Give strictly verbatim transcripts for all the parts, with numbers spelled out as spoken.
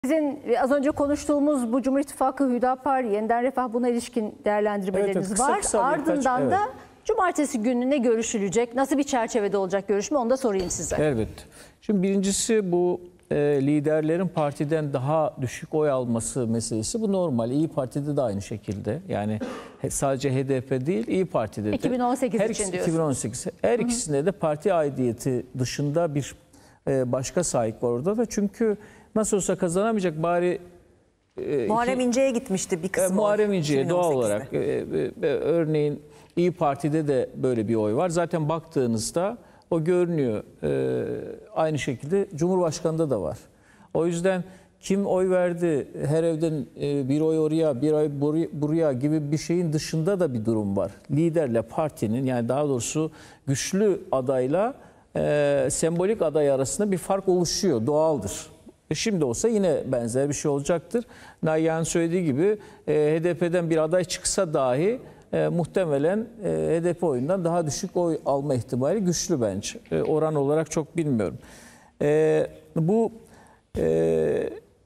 Sizin az önce konuştuğumuz bu Cumhur İttifakı, Hüdapar, Yeniden Refah, buna ilişkin değerlendirmeleriniz evet, kısa, var. kısa Ardından birkaç, da evet. cumartesi günü ne görüşülecek, nasıl bir çerçevede olacak görüşme, onu da sorayım size. Evet. Şimdi birincisi bu e, liderlerin partiden daha düşük oy alması meselesi. Bu normal. İyi Parti'de de aynı şekilde. Yani sadece H D P değil, İyi Parti'de de. iki bin on sekiz her için ikisi, diyorsun. iki bin on sekiz. Her Hı-hı. ikisinde de parti aidiyeti dışında bir e, başka sahip var orada da. Çünkü nasıl olsa kazanamayacak, bari E, Muharrem iki, İnce'ye gitmişti bir kısmı. E, Muharrem İnce'ye doğal olarak. E, e, örneğin İyi Parti'de de böyle bir oy var. Zaten baktığınızda o görünüyor. E, aynı şekilde Cumhurbaşkanı'nda da var. O yüzden kim oy verdi, her evden e, bir oy oraya, bir oy buraya gibi bir şeyin dışında da bir durum var. Liderle partinin, yani daha doğrusu güçlü adayla e, sembolik aday arasında bir fark oluşuyor. Doğaldır. Şimdi olsa yine benzer bir şey olacaktır. Nagihan'ın söylediği gibi e, H D P'den bir aday çıksa dahi e, muhtemelen e, H D P oyundan daha düşük oy alma ihtimali güçlü bence. E, oran olarak çok bilmiyorum. E, bu e,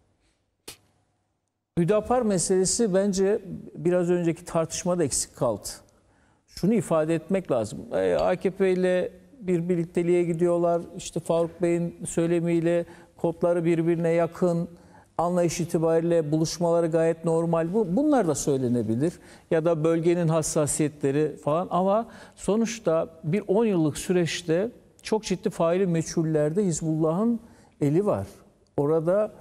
Hüdapar meselesi bence biraz önceki tartışmada eksik kaldı. Şunu ifade etmek lazım. E, A K P ile bir birlikteliğe gidiyorlar. İşte Faruk Bey'in söylemiyle kodları birbirine yakın, anlayış itibariyle buluşmaları gayet normal. Bu, bunlar da söylenebilir. Ya da bölgenin hassasiyetleri falan, ama sonuçta bir on yıllık süreçte çok ciddi faili meçhullerde Hizbullah'ın eli var. Orada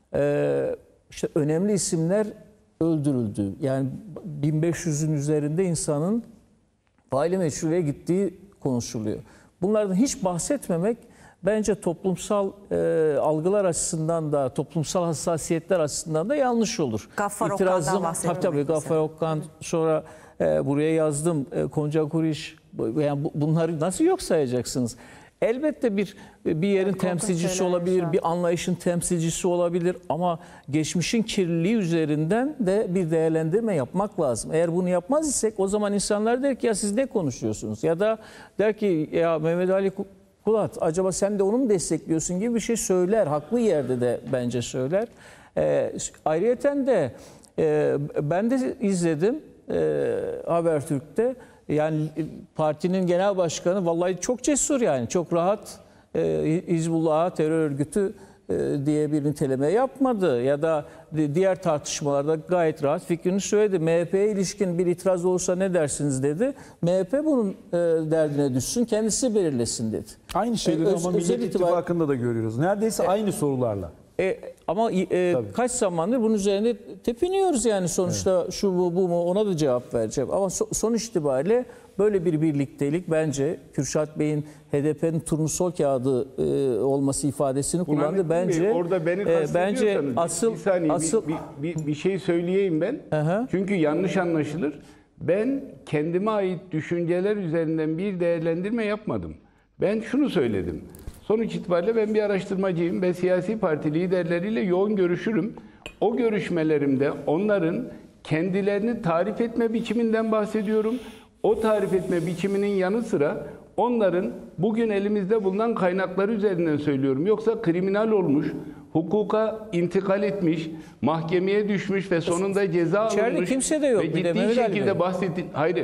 e, işte önemli isimler öldürüldü. Yani bin beş yüzün üzerinde insanın faili meçhule gittiği konuşuluyor. Bunlardan hiç bahsetmemek bence toplumsal e, algılar açısından da, toplumsal hassasiyetler açısından da yanlış olur. Gaffar Okkan'dan bahsediyorum. Tabii tabii, Gaffar Okkan, sonra e, buraya yazdım e, Konca Kuriş, yani bu, bunları nasıl yok sayacaksınız? Elbette bir bir yerin evet, temsilcisi olabilir, bir anlayışın temsilcisi olabilir, ama geçmişin kirliliği üzerinden de bir değerlendirme yapmak lazım. Eğer bunu yapmaz isek, o zaman insanlar der ki ya siz ne konuşuyorsunuz? Ya da der ki ya Mehmet Ali Kulat, acaba sen de onu mu destekliyorsun gibi bir şey söyler. Haklı yerde de bence söyler. E, ayrıyeten de e, ben de izledim e, Habertürk'te. Yani partinin genel başkanı vallahi çok cesur, yani çok rahat e, Hizbullah'a terör örgütü e, diye bir niteleme yapmadı. Ya da diğer tartışmalarda gayet rahat fikrini söyledi. M H P'ye ilişkin bir itiraz olursa ne dersiniz dedi. M H P bunun e, derdine düşsün, kendisi belirlesin dedi. Aynı şeyleri e, ama Millet İttifakı'nda da görüyoruz. Neredeyse e, aynı sorularla. E, ama e, kaç zamandır bunun üzerine tepiniyoruz, yani sonuçta evet. Şu bu bu mu, ona da cevap vereceğim. Ama so, sonuç itibariyle böyle bir birliktelik bence Kürşat Bey'in H D P'nin turnusol kağıdı e, olması ifadesini Buna kullandı. Bence Bey, orada beni e, bence asıl bir, saniye, asıl bir, bir, bir şey söyleyeyim ben. Aha. Çünkü yanlış anlaşılır. Ben kendime ait düşünceler üzerinden bir değerlendirme yapmadım. Ben şunu söyledim. Sonuç itibariyle ben bir araştırmacıyım ve siyasi parti liderleriyle yoğun görüşürüm. O görüşmelerimde onların kendilerini tarif etme biçiminden bahsediyorum. O tarif etme biçiminin yanı sıra onların bugün elimizde bulunan kaynakları üzerinden söylüyorum. Yoksa kriminal olmuş, hukuka intikal etmiş, mahkemeye düşmüş ve sonunda ceza İçeride alınmış kimse de yok, ve ciddi şekilde bahsettiğim... Hayır,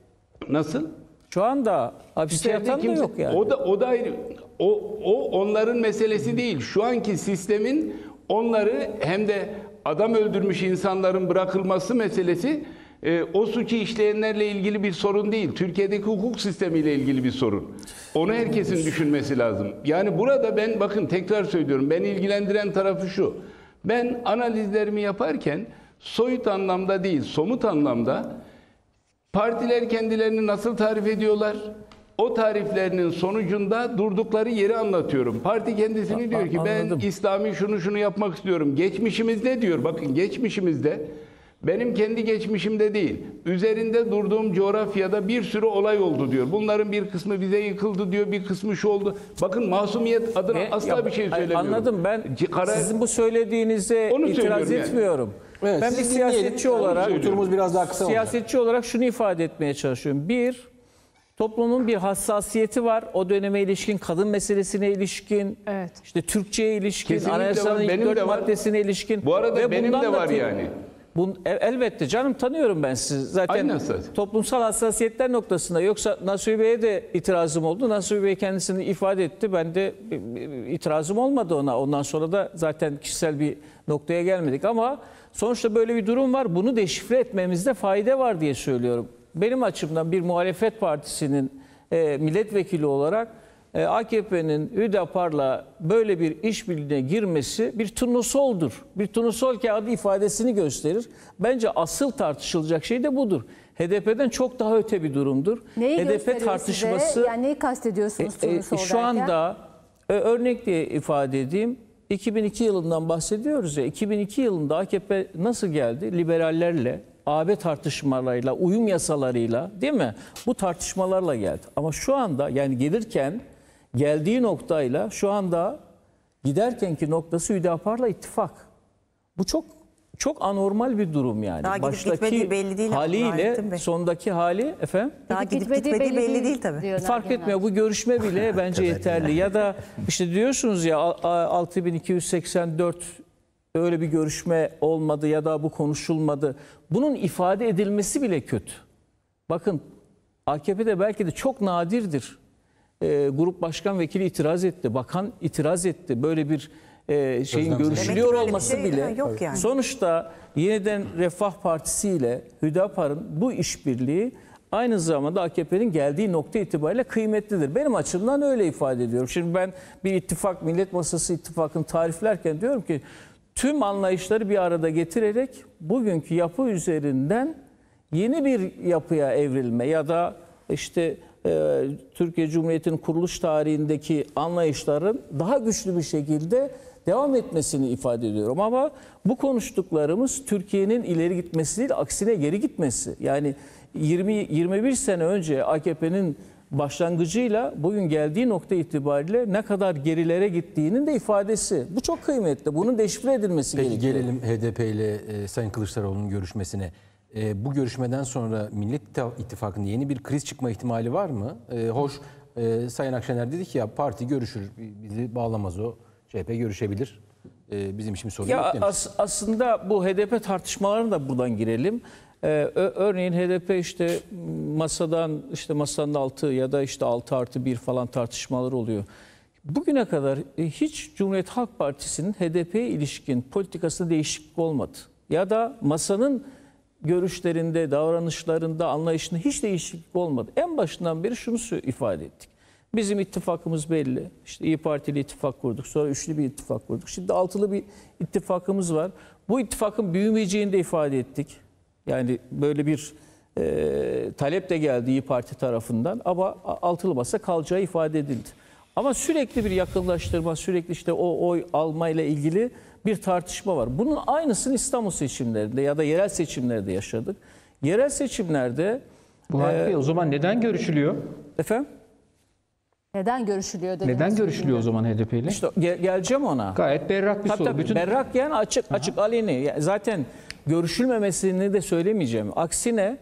nasıl? Şu anda hapiste yatan da yok yani. O da o da ayrı. O o onların meselesi değil. Şu anki sistemin onları, hem de adam öldürmüş insanların bırakılması meselesi e, o suçu işleyenlerle ilgili bir sorun değil. Türkiye'deki hukuk sistemiyle ilgili bir sorun. Onu herkesin düşünmesi lazım. Yani burada ben, bakın tekrar söylüyorum, beni ilgilendiren tarafı şu. Ben analizlerimi yaparken soyut anlamda değil, somut anlamda partiler kendilerini nasıl tarif ediyorlar? O tariflerinin sonucunda durdukları yeri anlatıyorum. Parti kendisini diyor ki ben İslami şunu şunu yapmak istiyorum. Geçmişimizde diyor, bakın geçmişimizde, benim kendi geçmişimde değil, üzerinde durduğum coğrafyada bir sürü olay oldu diyor. Bunların bir kısmı bize yıkıldı diyor, bir kısmı şu oldu. Bakın masumiyet adına e, asla ya, bir şey söylemiyorum. Anladım, ben Karar, sizin bu söylediğinize onu itiraz etmiyorum. Yani. Evet, ben bir siyasetçi olarak, oturumuz biraz daha kısa siyasetçi olacak. olarak şunu ifade etmeye çalışıyorum. Bir, toplumun bir hassasiyeti var. O döneme ilişkin, kadın meselesine ilişkin, Evet. işte Türkçe'ye ilişkin, Kesinlikle anayasanın var, ilk benim dört de var. maddesine ilişkin. Bu arada Ve benim bundan de da var te- yani. Bun, e- elbette canım, tanıyorum ben sizi. Zaten Aynı hassasiyet. toplumsal hassasiyetler noktasında. Yoksa Nasuhi Bey'e de itirazım oldu. Nasuhi Bey kendisini ifade etti. Ben de e, e, itirazım olmadı ona. Ondan sonra da zaten kişisel bir noktaya gelmedik. Ama sonuçta böyle bir durum var. Bunu deşifre etmemizde fayda var diye söylüyorum. Benim açımdan bir muhalefet partisinin e, milletvekili olarak e, A K P'nin Hüdapar'la böyle bir işbirliğine girmesi bir turnusoldur. Bir turnusol kağıdı ifadesini gösterir. Bence asıl tartışılacak şey de budur. H D P'den çok daha öte bir durumdur. Neyi H D P gösteriyor tartışması size? Yani neyi kastediyorsunuz e, e, turnusol şu derken? anda e, örnek diye ifade edeyim. iki bin iki yılından bahsediyoruz ya. iki bin iki yılında A K P nasıl geldi? Liberallerle, A B tartışmalarıyla, uyum yasalarıyla, değil mi? Bu tartışmalarla geldi. Ama şu anda, yani gelirken geldiği noktayla şu anda giderkenki noktası Hüdapar'la ittifak. Bu çok çok anormal bir durum yani. Daha gidip gitmediği belli değil ama Fahrettin haliyle Bey. sondaki hali efendim. Daha gidip gitmediği belli değil tabii. diyorlar Fark genelde. etmiyor. Bu görüşme bile bence yeterli. Ya da işte diyorsunuz ya altı bin iki yüz seksen dört öyle bir görüşme olmadı ya da bu konuşulmadı. Bunun ifade edilmesi bile kötü. Bakın A K P'de belki de çok nadirdir. Ee, grup başkan vekili itiraz etti. Bakan itiraz etti. Böyle bir e, şeyin Özlem görüşülüyor Demek ki böyle bir olması şey, bile. ha, yok yani. Sonuçta yeniden Refah Partisi ile Hüdapar'ın bu işbirliği aynı zamanda A K P'nin geldiği nokta itibariyle kıymetlidir. Benim açımdan öyle ifade ediyorum. Şimdi ben bir ittifak, Millet Masası ittifakını tariflerken diyorum ki tüm anlayışları bir arada getirerek bugünkü yapı üzerinden yeni bir yapıya evrilme ya da işte e, Türkiye Cumhuriyeti'nin kuruluş tarihindeki anlayışların daha güçlü bir şekilde devam etmesini ifade ediyorum. Ama bu konuştuklarımız Türkiye'nin ileri gitmesi değil, aksine geri gitmesi. Yani yirmi yirmi bir sene önce A K P'nin başlangıcıyla bugün geldiği nokta itibariyle ne kadar gerilere gittiğinin de ifadesi. Bu çok kıymetli. Bunun deşifre edilmesi Peki gerekiyor. gelelim H D P ile e, Sayın Kılıçdaroğlu'nun görüşmesine. E, bu görüşmeden sonra Millet İttifakı'nda yeni bir kriz çıkma ihtimali var mı? E, hoş e, Sayın Akşener dedi ki ya parti görüşür, bizi bağlamaz o. C H P görüşebilir. E, bizim için bir sorun Ya yok demiş. as- aslında bu H D P tartışmalarına da buradan girelim. Ee, ö- örneğin H D P işte masadan işte masanın altı ya da işte altı artı bir falan tartışmalar oluyor. Bugüne kadar hiç Cumhuriyet Halk Partisi'nin H D P'ye ilişkin politikasında değişiklik olmadı. Ya da masanın görüşlerinde, davranışlarında, anlayışında hiç değişiklik olmadı. En başından beri şunu ifade ettik. Bizim ittifakımız belli. İşte İYİ Parti ile ittifak kurduk. Sonra üçlü bir ittifak kurduk. Şimdi altılı bir ittifakımız var. Bu ittifakın büyümeyeceğini de ifade ettik. Yani böyle bir e, talep de geldi İYİ Parti tarafından. Ama altılı masa kalacağı ifade edildi. Ama sürekli bir yakınlaştırma, sürekli işte o oy almayla ilgili bir tartışma var. Bunun aynısını İstanbul seçimlerinde ya da yerel seçimlerde yaşadık. Yerel seçimlerde... Bu halde o zaman neden görüşülüyor? Efendim? Neden görüşülüyor dediniz? Neden görüşülüyor o zaman H D P ile? İşte gel- geleceğim ona. Gayet berrak bir Tabii, soru. tabii. Bütün Berrak yani açık açık aleni. Yani zaten görüşülmemesini de söylemeyeceğim. Aksine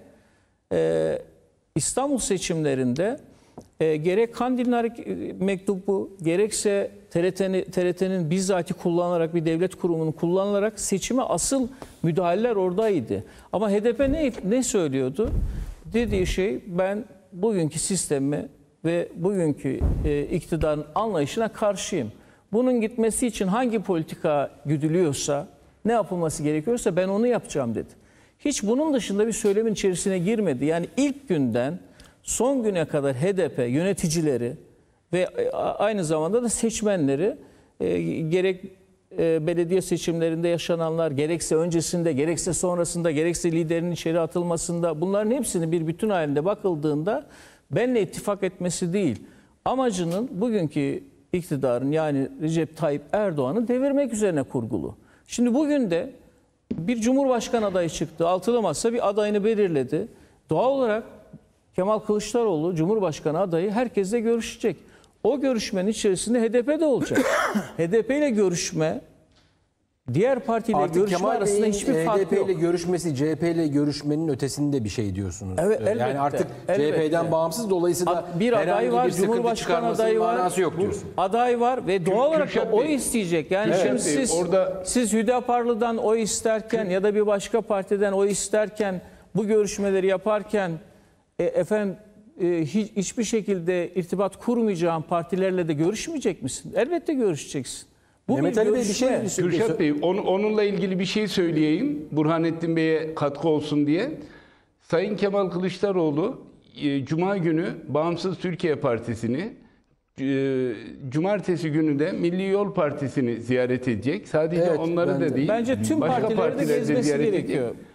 e, İstanbul seçimlerinde e, gerek Kandil'in harek- mektubu gerekse T R T'nin T R T'nin bizzati kullanarak bir devlet kurumunu kullanarak seçime asıl müdahaleler oradaydı. Ama H D P ne ne söylüyordu? Dediği şey ben bugünkü sistemi ve bugünkü e, iktidarın anlayışına karşıyım. Bunun gitmesi için hangi politika güdülüyorsa, ne yapılması gerekiyorsa ben onu yapacağım dedi. Hiç bunun dışında bir söylemin içerisine girmedi. Yani ilk günden son güne kadar H D P yöneticileri ve aynı zamanda da seçmenleri e, gerek e, belediye seçimlerinde yaşananlar, gerekse öncesinde, gerekse sonrasında, gerekse liderinin içeri atılmasında bunların hepsini bir bütün halinde bakıldığında benle ittifak etmesi değil, amacının bugünkü iktidarın yani Recep Tayyip Erdoğan'ı devirmek üzerine kurgulu. Şimdi bugün de bir Cumhurbaşkanı adayı çıktı. Altılı masa bir adayını belirledi. Doğal olarak Kemal Kılıçdaroğlu Cumhurbaşkanı adayı herkesle görüşecek. O görüşmenin içerisinde H D P de olacak. H D P ile görüşme diğer partiyle Artık görüşme Kemal arasında Bey'in hiçbir H D fark P yok. ile görüşmesi C H P ile görüşmenin ötesinde bir şey diyorsunuz. Evet, yani elbette, artık elbette. C H P'den bağımsız, dolayısıyla Bir aday herhangi var, bir sıkıntı Cumhurbaşkanı çıkarmasının adayı var. manası yok diyorsun. Aday var ve doğal olarak da Kürşat oy Bey, isteyecek. Yani Kürşat şimdi Bey, siz orada- siz Hüdaparlı'dan oy isterken ya da bir başka partiden oy isterken, bu görüşmeleri yaparken e, efendim e, hiç, hiçbir şekilde irtibat kurmayacağın partilerle de görüşmeyecek misin? Elbette görüşeceksin. Bu Mehmet bir Ali Bey bir şey görüşme. Kürşat Bey, onu, onunla ilgili bir şey söyleyeyim. Burhanettin Bey'e katkı olsun diye. Sayın Kemal Kılıçdaroğlu e, Cuma günü Bağımsız Türkiye Partisi'ni, e, Cumartesi günü de Milli Yol Partisi'ni ziyaret edecek. Sadece Evet, onları ben de. da değil. Bence tüm başka partileri de partileri gezmesi ziyaret gerekiyor. edecek.